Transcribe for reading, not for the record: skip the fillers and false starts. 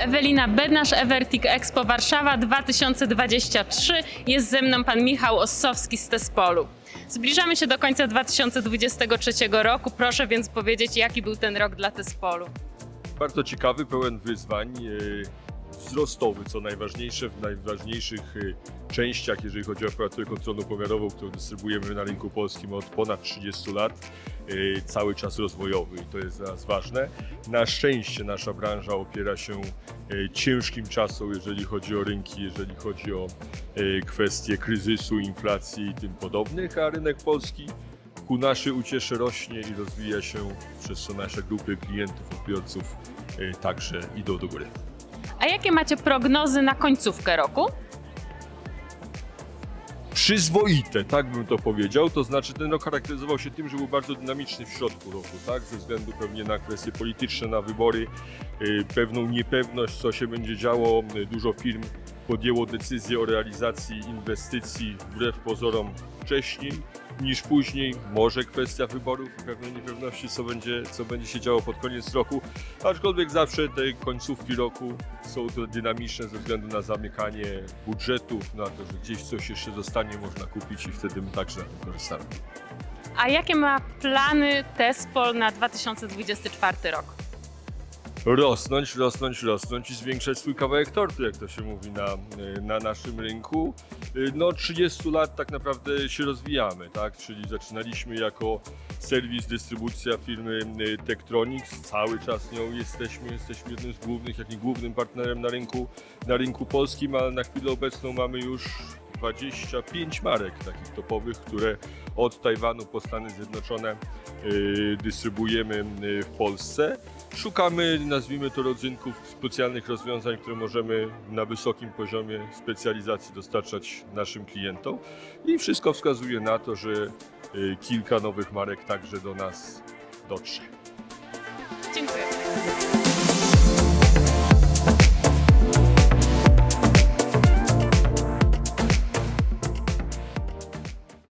Ewelina Bednarz, Evertik Expo Warszawa 2023. Jest ze mną pan Michał Ossowski z Tespolu. Zbliżamy się do końca 2023 roku. Proszę więc powiedzieć, jaki był ten rok dla Tespolu? Bardzo ciekawy, pełen wyzwań, wzrostowy, co najważniejsze w najważniejszych częściach, jeżeli chodzi o aparaturę kontrolno-pomiarową, którą dystrybuujemy na rynku polskim od ponad 30 lat, cały czas rozwojowy i to jest dla nas ważne. Na szczęście nasza branża opiera się ciężkim czasom, jeżeli chodzi o rynki, jeżeli chodzi o kwestie kryzysu, inflacji i tym podobnych, a rynek polski ku naszej uciesze rośnie i rozwija się, przez co nasze grupy klientów, odbiorców także idą do góry. A jakie macie prognozy na końcówkę roku? Przyzwoite, tak bym to powiedział, to znaczy ten rok charakteryzował się tym, że był bardzo dynamiczny w środku roku, tak? Ze względu pewnie na kwestie polityczne, na wybory, pewną niepewność, co się będzie działo. Dużo firm podjęło decyzję o realizacji inwestycji wbrew pozorom wcześniej niż później. Może kwestia wyborów i pewnej niepewności, co będzie się działo pod koniec roku. Aczkolwiek zawsze te końcówki roku są to dynamiczne ze względu na zamykanie budżetów, na to, że gdzieś coś jeszcze zostanie można kupić i wtedy my także na tym korzystamy. A jakie ma plany Tespol na 2024 rok? Rosnąć i zwiększać swój kawałek tortu, jak to się mówi na naszym rynku. No 30 lat tak naprawdę się rozwijamy, tak? Czyli zaczynaliśmy jako serwis, dystrybucja firmy Tektronix, cały czas nią jesteśmy jednym z głównych, jak i głównym partnerem na rynku polskim, ale na chwilę obecną mamy już 25 marek takich topowych, które od Tajwanu po Stany Zjednoczone dystrybuujemy w Polsce. Szukamy, nazwijmy to, rodzynków, specjalnych rozwiązań, które możemy na wysokim poziomie specjalizacji dostarczać naszym klientom i wszystko wskazuje na to, że kilka nowych marek także do nas dotrze.